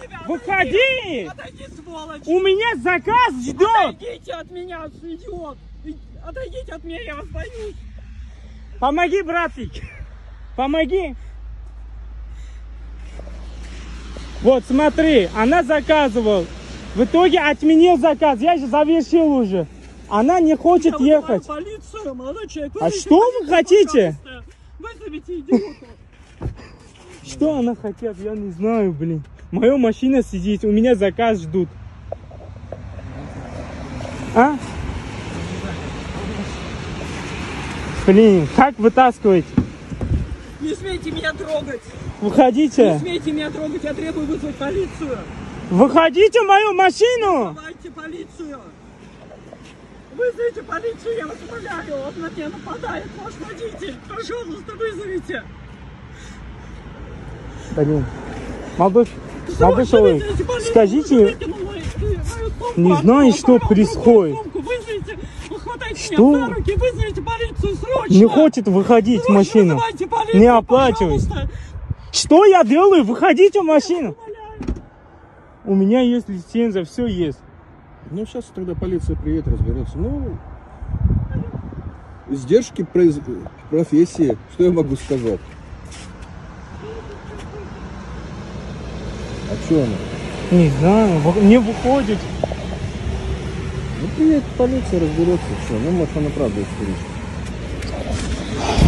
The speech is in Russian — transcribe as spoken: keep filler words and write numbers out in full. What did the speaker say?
Выходи! Отойди, сволочь! У меня заказ ждет! Отойдите от меня, идиот! Отойдите от меня, я вас боюсь! Помоги, братик! Помоги! Вот, смотри, она заказывала. В итоге отменил заказ. Я же завершил уже. Она не хочет я ехать. Полицию, молодой человек. А что вы хотите? Пожалуйста. Вызовите идиота. Что она хотят, я не знаю, блин. Моя машина сидит, у меня заказ ждут. А? Блин, как вытаскивать? Не смейте меня трогать. Выходите. Не смейте меня трогать, я требую вызвать полицию. Выходите мою машину. Вызывайте полицию. Вызовите полицию, я вас умоляю. Он на меня нападает, ваш водитель. Пожалуйста, вызовите. Блин. Молодой, молодой человек, скажите, не знаю, что происходит. Что? За руки, вызовите полицию срочно. Не хочет выходить в машину. Полицию, не оплачивай. Что я делаю? Выходите в машину. У меня есть лицензия, все есть. Ну, сейчас тогда полиция приедет, разберется. Ну, издержки произ... профессии. Что я могу сказать? А что она? Не знаю, не выходит. Ну, приедет полиция, разберется. Все, ну, может, она правда истерична.